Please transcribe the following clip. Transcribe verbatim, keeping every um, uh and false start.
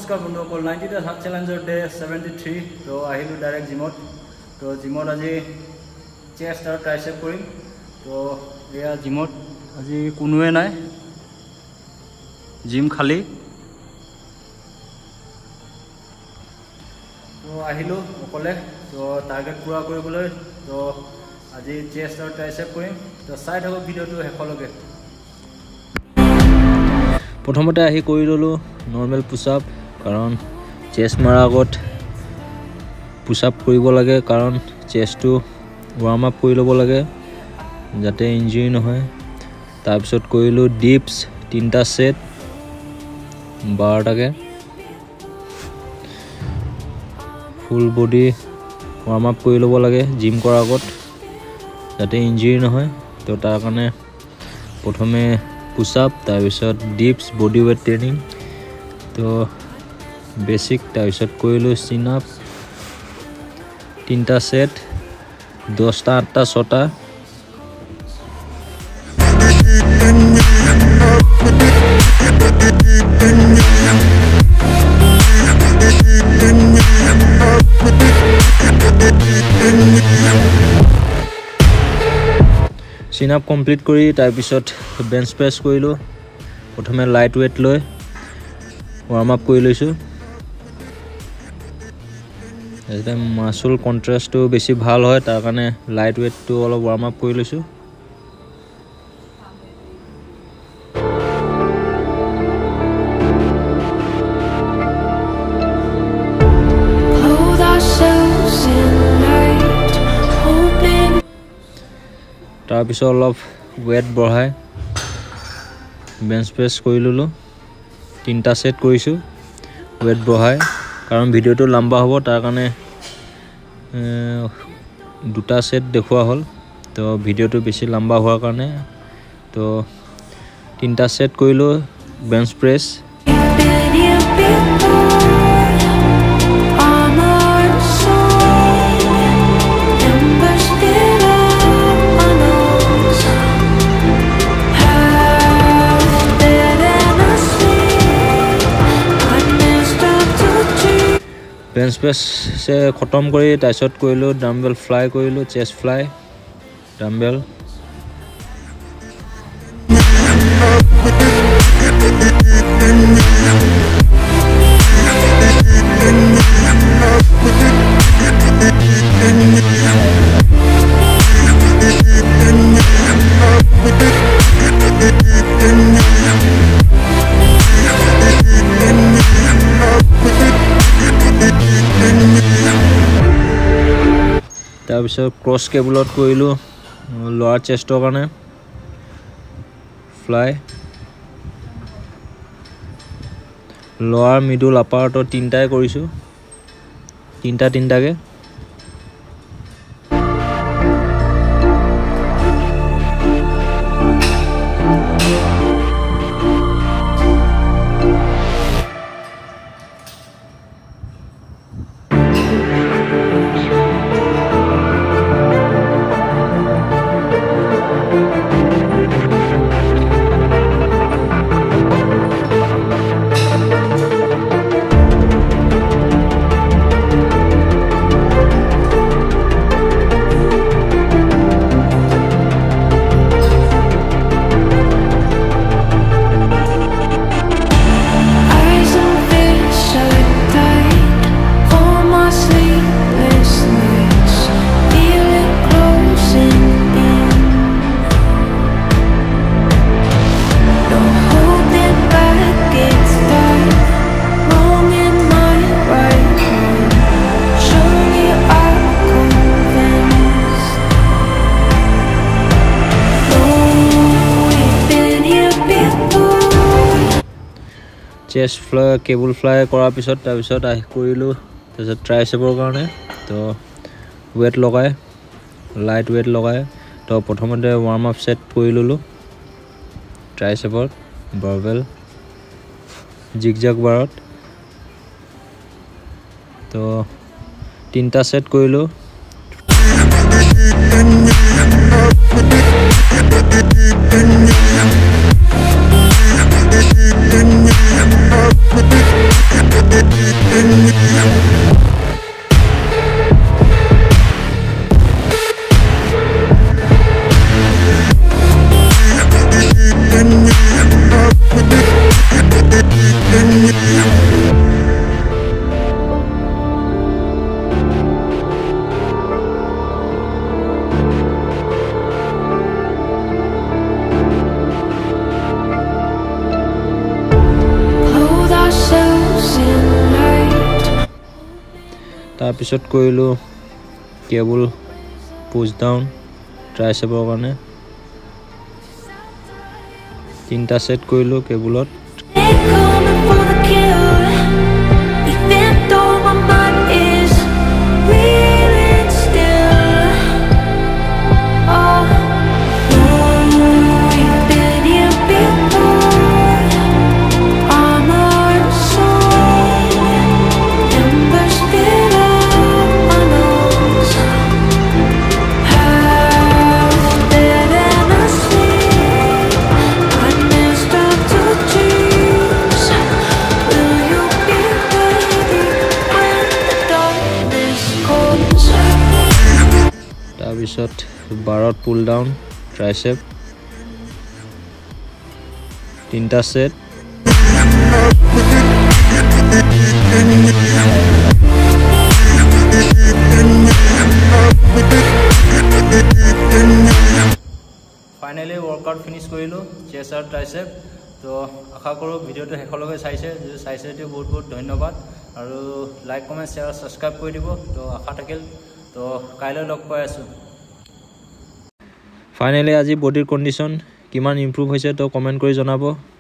নমস্কাৰ বন্ধুসকল ninety days heart চেলেঞ্জৰ ডে ছেভেণ্টি থ্ৰী তো আহিলোঁ ডাইৰেক্ট জিমত তো জিমত আজি চেষ্ট আৰু ট্ৰাইচেপ কৰিম তো এয়া জিমত আজি কোনোৱে নাই জিম খালী তো আহিলোঁ অকলে তো টাৰ্গেট পূৰা কৰিবলৈ তো আজি চেষ্ট আৰু ট্ৰাইচেপ কৰিম তো চাই থাকক ভিডিঅ'টো শেষলৈকে প্ৰথমতে আহি কৰি ল'লোঁ নৰ্মেল পুছআপ কাৰণ চেষ্ট মাৰাৰ আগত পুছআপ কৰিব লাগে কাৰণ চেষ্টটো ৱাৰ্ম আপ কৰি ল'ব লাগে যাতে ইঞ্জুৰি নহয় তাৰপিছত কৰিলোঁ ডিপছ তিনিটা সেট বাৰটাকৈ ফুল বডি ৱাৰ্ম আপ কৰি ল'ব লাগে জিম কৰাৰ আগত যাতে ইঞ্জুৰি নহয় তো তাৰ কাৰণে প্ৰথমে পুছআপ তাৰপিছত ডিপছ বডি ৱেট ট্ৰেইনিং তো বেছিক তাৰপিছত কৰিলোঁ চিন আপ তিনিটা সেট দহটা আঠটা ছটা চিন আপ কমপ্লিট কৰি তাৰপিছত বেঞ্চ প্ৰেছ কৰিলোঁ প্ৰথমে লাইট ৱেট লৈ ৱাৰ্ম আপ কৰি লৈছোঁ যাতে মাছল কণ্ট্ৰাষ্টটো বেছি ভাল হয় তাৰ কাৰণে লাইট ৱেটটো অলপ ৱাৰ্ম আপ কৰি লৈছোঁ তাৰপিছত অলপ ৱেট বঢ়াই বেঞ্চ প্ৰেছ কৰি ল'লোঁ তিনিটা সেট কৰিছোঁ ৱেট বঢ়াই কাৰণ ভিডিঅ'টো লম্বা হ'ব তাৰ কাৰণে দুটা সেট দেখুওৱা হ'ল তো ভিডিঅ'টো বেছি লম্বা হোৱাৰ কাৰণে তো তিনিটা সেট কৰিলোঁ বেঞ্চ প্ৰেছ বেঞ্চ প্ৰেছ খতম কৰি তাৰপিছত কৰিলোঁ ডাম্বেল ফ্লাই কৰিলোঁ চেষ্ট ফ্লাই ডাম্বেল তাৰপিছত ক্ৰছ কেবুলত কৰিলোঁ লোৱাৰ চেষ্টৰ কাৰণে ফ্লাই লোৱাৰ মিডল আপাৰটো তিনিটাই কৰিছোঁ তিনিটা তিনিটাকৈ চেষ্ট ফ্লাই কেবুল ফ্লাই কৰাৰ পিছত তাৰপিছত আহি কৰিলোঁ তাৰপিছত ট্ৰাইচেপৰ কাৰণে তো ৱেট লগাই লাইট ৱেট লগাই তো প্ৰথমতে ৱাৰ্ম আপ সেট কৰি ল'লোঁ ট্ৰাইচেপত বাৰবেল জিগজাগ বাৰত তো তিনিটা সেট কৰিলোঁ তাৰপিছত কৰিলোঁ কেবল পুছ ডাউন ট্ৰাইচেপৰ কাৰণে তিনিটা সেট কৰিলোঁ কেবুলত তাৰপিছত বাৰত পুল ডাউন ট্ৰাইচেপ তিনিটা সেট ফাইনেলি ৱৰ্কআউট ফিনিছ কৰিলোঁ চেষ্ট আৰু ট্ৰাইচেপ তো আশা কৰোঁ ভিডিঅ'টো শেষলৈকে চাইছে যদি চাইছে তেতিয়া বহুত বহুত ধন্যবাদ আৰু লাইক কমেণ্ট শ্বেয়াৰ ছাবস্ক্ৰাইব কৰি দিব তো আশা থাকিল তো কাইলৈ লগ পাই আছোঁ ফাইনেলি আজি বডিৰ কণ্ডিশ্যন কিমান ইম্প্ৰুভ হৈছে তো কমেণ্ট কৰি জনাব